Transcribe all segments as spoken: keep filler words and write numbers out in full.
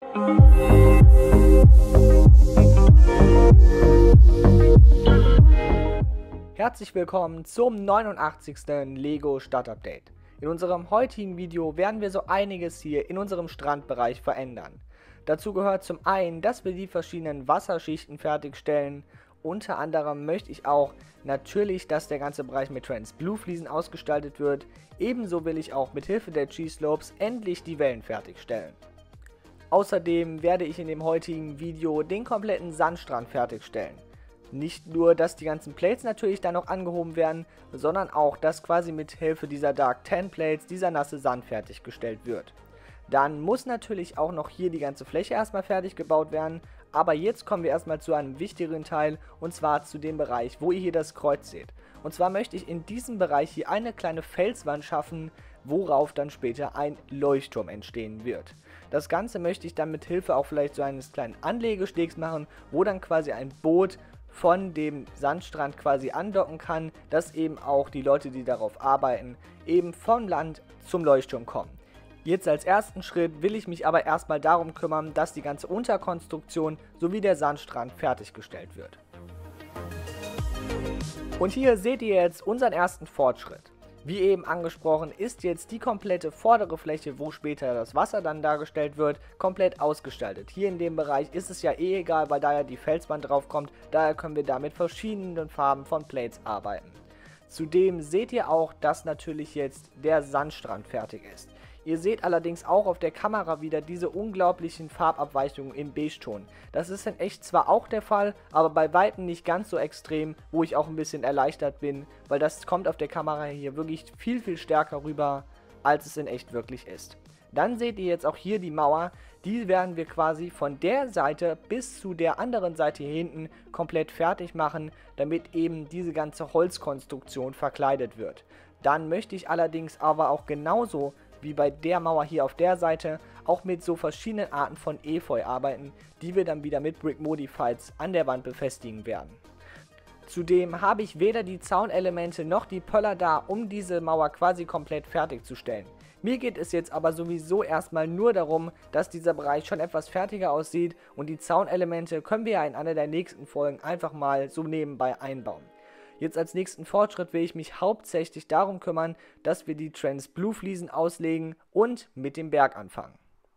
Herzlich willkommen zum neunundachtzigsten Lego Stadtupdate. In unserem heutigen Video werden wir so einiges hier in unserem Strandbereich verändern. Dazu gehört zum einen, dass wir die verschiedenen Wasserschichten fertigstellen. Unter anderem möchte ich auch natürlich, dass der ganze Bereich mit Trans-Blue-Fliesen ausgestaltet wird. Ebenso will ich auch mit Hilfe der G-Slopes endlich die Wellen fertigstellen. Außerdem werde ich in dem heutigen Video den kompletten Sandstrand fertigstellen. Nicht nur, dass die ganzen Plates natürlich dann noch angehoben werden, sondern auch, dass quasi mit Hilfe dieser Dark Tan Plates dieser nasse Sand fertiggestellt wird. Dann muss natürlich auch noch hier die ganze Fläche erstmal fertig gebaut werden, aber jetzt kommen wir erstmal zu einem wichtigeren Teil, und zwar zu dem Bereich, wo ihr hier das Kreuz seht. Und zwar möchte ich in diesem Bereich hier eine kleine Felswand schaffen, worauf dann später ein Leuchtturm entstehen wird. Das Ganze möchte ich dann mit Hilfe auch vielleicht so eines kleinen Anlegestegs machen, wo dann quasi ein Boot von dem Sandstrand quasi andocken kann, dass eben auch die Leute, die darauf arbeiten, eben vom Land zum Leuchtturm kommen. Jetzt als ersten Schritt will ich mich aber erstmal darum kümmern, dass die ganze Unterkonstruktion sowie der Sandstrand fertiggestellt wird. Und hier seht ihr jetzt unseren ersten Fortschritt. Wie eben angesprochen, ist jetzt die komplette vordere Fläche, wo später das Wasser dann dargestellt wird, komplett ausgestaltet. Hier in dem Bereich ist es ja eh egal, weil da ja die Felswand drauf kommt, daher können wir da mit verschiedenen Farben von Plates arbeiten. Zudem seht ihr auch, dass natürlich jetzt der Sandstrand fertig ist. Ihr seht allerdings auch auf der Kamera wieder diese unglaublichen Farbabweichungen im Beige-Ton. Das ist in echt zwar auch der Fall, aber bei weitem nicht ganz so extrem, wo ich auch ein bisschen erleichtert bin, weil das kommt auf der Kamera hier wirklich viel, viel stärker rüber, als es in echt wirklich ist. Dann seht ihr jetzt auch hier die Mauer, die werden wir quasi von der Seite bis zu der anderen Seite hier hinten komplett fertig machen, damit eben diese ganze Holzkonstruktion verkleidet wird. Dann möchte ich allerdings aber auch genauso wie bei der Mauer hier auf der Seite auch mit so verschiedenen Arten von Efeu arbeiten, die wir dann wieder mit Brick Modifieds an der Wand befestigen werden. Zudem habe ich weder die Zaunelemente noch die Pöller da, um diese Mauer quasi komplett fertigzustellen. Mir geht es jetzt aber sowieso erstmal nur darum, dass dieser Bereich schon etwas fertiger aussieht, und die Zaunelemente können wir ja in einer der nächsten Folgen einfach mal so nebenbei einbauen. Jetzt als nächsten Fortschritt will ich mich hauptsächlich darum kümmern, dass wir die Trans-Blue-Fliesen auslegen und mit dem Berg anfangen.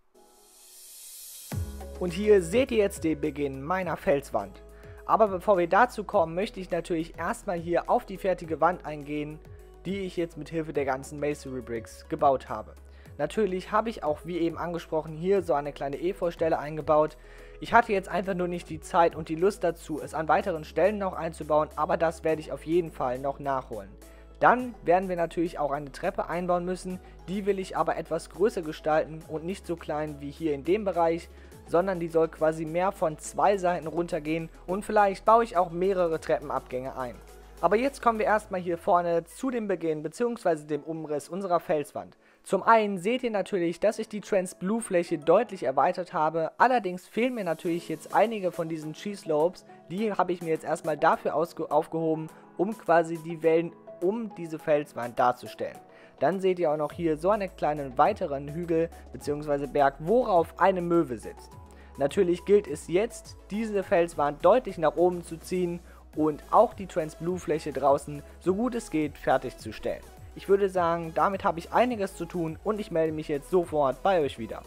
Und hier seht ihr jetzt den Beginn meiner Felswand. Aber bevor wir dazu kommen, möchte ich natürlich erstmal hier auf die fertige Wand eingehen, die ich jetzt mit Hilfe der ganzen Masonry Bricks gebaut habe. Natürlich habe ich auch, wie eben angesprochen, hier so eine kleine Efeu-Stelle eingebaut. Ich hatte jetzt einfach nur nicht die Zeit und die Lust dazu, es an weiteren Stellen noch einzubauen, aber das werde ich auf jeden Fall noch nachholen. Dann werden wir natürlich auch eine Treppe einbauen müssen, die will ich aber etwas größer gestalten und nicht so klein wie hier in dem Bereich, sondern die soll quasi mehr von zwei Seiten runtergehen, und vielleicht baue ich auch mehrere Treppenabgänge ein. Aber jetzt kommen wir erstmal hier vorne zu dem Beginn bzw. dem Umriss unserer Felswand. Zum einen seht ihr natürlich, dass ich die Trans-Blue-Fläche deutlich erweitert habe, allerdings fehlen mir natürlich jetzt einige von diesen G-Slopes, die habe ich mir jetzt erstmal dafür aufgehoben, um quasi die Wellen um diese Felswand darzustellen. Dann seht ihr auch noch hier so einen kleinen weiteren Hügel bzw. Berg, worauf eine Möwe sitzt. Natürlich gilt es jetzt, diese Felswand deutlich nach oben zu ziehen und auch die Trans-Blue-Fläche draußen so gut es geht fertigzustellen. Ich würde sagen, damit habe ich einiges zu tun und ich melde mich jetzt sofort bei euch wieder.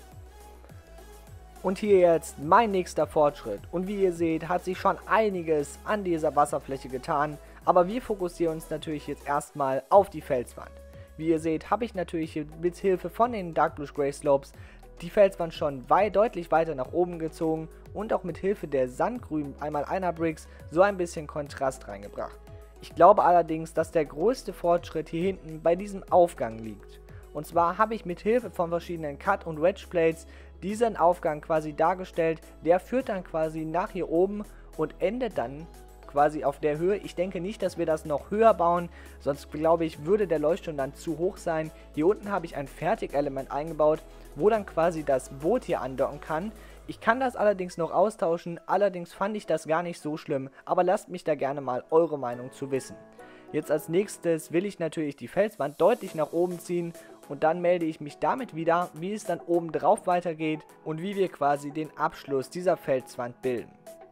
Und hier jetzt mein nächster Fortschritt, und wie ihr seht, hat sich schon einiges an dieser Wasserfläche getan, aber wir fokussieren uns natürlich jetzt erstmal auf die Felswand. Wie ihr seht, habe ich natürlich mit Hilfe von den Dark Blue Grey Slopes die Felswand schon weit, deutlich weiter nach oben gezogen und auch mit Hilfe der Sandgrün einmal einer Bricks so ein bisschen Kontrast reingebracht. Ich glaube allerdings, dass der größte Fortschritt hier hinten bei diesem Aufgang liegt. Und zwar habe ich mit Hilfe von verschiedenen Cut- und Wedge-Plates diesen Aufgang quasi dargestellt. Der führt dann quasi nach hier oben und endet dann quasi auf der Höhe. Ich denke nicht, dass wir das noch höher bauen, sonst glaube ich, würde der Leuchtturm dann zu hoch sein. Hier unten habe ich ein Fertigelement eingebaut, wo dann quasi das Boot hier andocken kann. Ich kann das allerdings noch austauschen, allerdings fand ich das gar nicht so schlimm, aber lasst mich da gerne mal eure Meinung zu wissen. Jetzt als nächstes will ich natürlich die Felswand deutlich nach oben ziehen und dann melde ich mich damit wieder, wie es dann oben drauf weitergeht und wie wir quasi den Abschluss dieser Felswand bilden.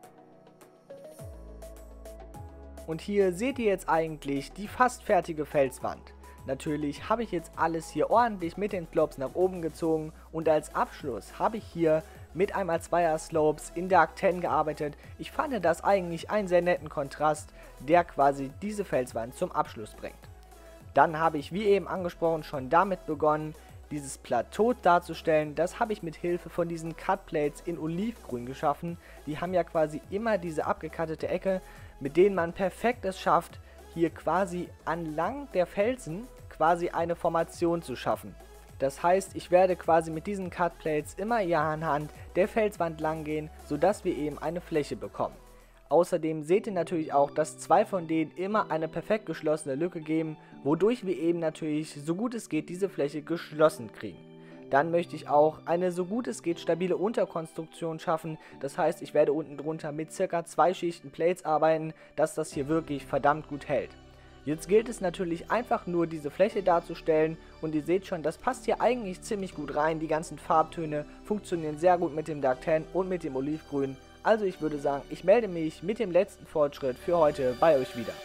Und hier seht ihr jetzt eigentlich die fast fertige Felswand. Natürlich habe ich jetzt alles hier ordentlich mit den Slopes nach oben gezogen und als Abschluss habe ich hier mit einmal Zweier Slopes in Dark zehn gearbeitet. Ich fand das eigentlich einen sehr netten Kontrast, der quasi diese Felswand zum Abschluss bringt. Dann habe ich, wie eben angesprochen, schon damit begonnen, dieses Plateau darzustellen. Das habe ich mit Hilfe von diesen Cutplates in Olivgrün geschaffen. Die haben ja quasi immer diese abgekattete Ecke, mit denen man perfekt es schafft, hier quasi anlang der Felsen quasi eine Formation zu schaffen. Das heißt, ich werde quasi mit diesen Cutplates immer hier anhand der Felswand lang gehen, sodass wir eben eine Fläche bekommen. Außerdem seht ihr natürlich auch, dass zwei von denen immer eine perfekt geschlossene Lücke geben, wodurch wir eben natürlich so gut es geht diese Fläche geschlossen kriegen. Dann möchte ich auch eine so gut es geht stabile Unterkonstruktion schaffen, das heißt, ich werde unten drunter mit circa zwei Schichten Plates arbeiten, dass das hier wirklich verdammt gut hält. Jetzt gilt es natürlich einfach nur diese Fläche darzustellen und ihr seht schon, das passt hier eigentlich ziemlich gut rein, die ganzen Farbtöne funktionieren sehr gut mit dem Dark zehn und mit dem Olivgrün. Also ich würde sagen, ich melde mich mit dem letzten Fortschritt für heute bei euch wieder.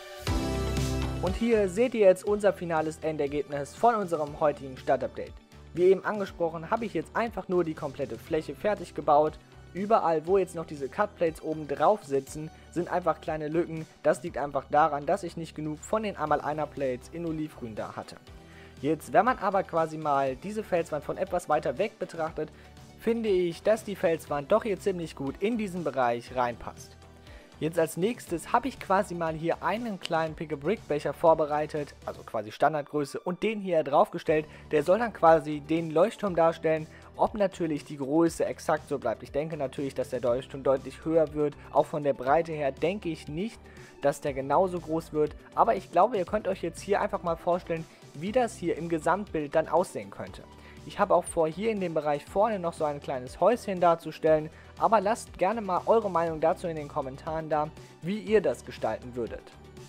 Und hier seht ihr jetzt unser finales Endergebnis von unserem heutigen Stadtupdate. Wie eben angesprochen, habe ich jetzt einfach nur die komplette Fläche fertig gebaut. Überall, wo jetzt noch diese Cutplates oben drauf sitzen, sind einfach kleine Lücken. Das liegt einfach daran, dass ich nicht genug von den einmal einer Plates in Olivgrün da hatte. Jetzt, wenn man aber quasi mal diese Felswand von etwas weiter weg betrachtet, finde ich, dass die Felswand doch hier ziemlich gut in diesen Bereich reinpasst. Jetzt als nächstes habe ich quasi mal hier einen kleinen Pick-a-Brick-Becher vorbereitet, also quasi Standardgröße, und den hier draufgestellt. Der soll dann quasi den Leuchtturm darstellen. Ob natürlich die Größe exakt so bleibt. Ich denke natürlich, dass der Leuchtturm deutlich höher wird. Auch von der Breite her denke ich nicht, dass der genauso groß wird. Aber ich glaube, ihr könnt euch jetzt hier einfach mal vorstellen, wie das hier im Gesamtbild dann aussehen könnte. Ich habe auch vor, hier in dem Bereich vorne noch so ein kleines Häuschen darzustellen, aber lasst gerne mal eure Meinung dazu in den Kommentaren da, wie ihr das gestalten würdet.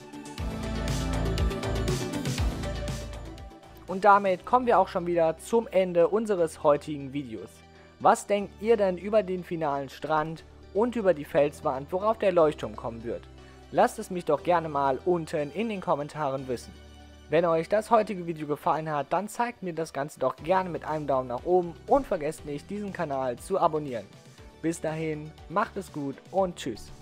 Und damit kommen wir auch schon wieder zum Ende unseres heutigen Videos. Was denkt ihr denn über den finalen Strand und über die Felswand, worauf der Leuchtturm kommen wird? Lasst es mich doch gerne mal unten in den Kommentaren wissen. Wenn euch das heutige Video gefallen hat, dann zeigt mir das Ganze doch gerne mit einem Daumen nach oben und vergesst nicht, diesen Kanal zu abonnieren. Bis dahin, macht es gut und tschüss.